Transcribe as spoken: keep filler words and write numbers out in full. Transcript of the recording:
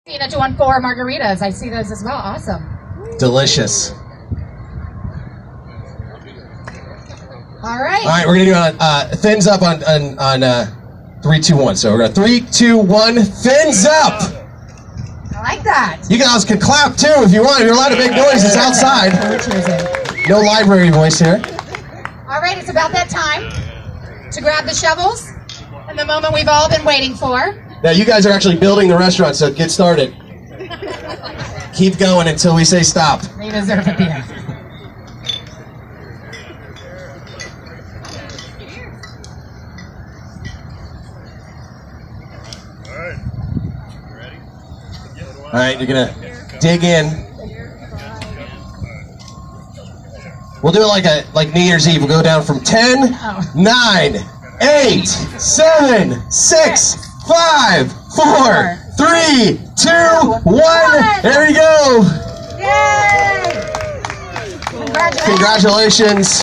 Cocina doing four margaritas. I see those as well. Awesome. Delicious. All right. All right, we're gonna do uh, uh, fins up on on, on uh, three, two, one. So we're gonna three, two, one. Fins up. I like that. You guys can clap too if you want. If you're allowed to make noise, it's outside. No library voice here. All right, it's about that time to grab the shovels and the moment we've all been waiting for. Now you guys are actually building the restaurant, so get started. Keep going until we say stop. They deserve a beer. All right, you're gonna dig in. We'll do it like a like New Year's Eve. We'll go down from ten, nine, eight, seven, six, five, four, three, two, one. There you go. Yay! Congratulations. Congratulations.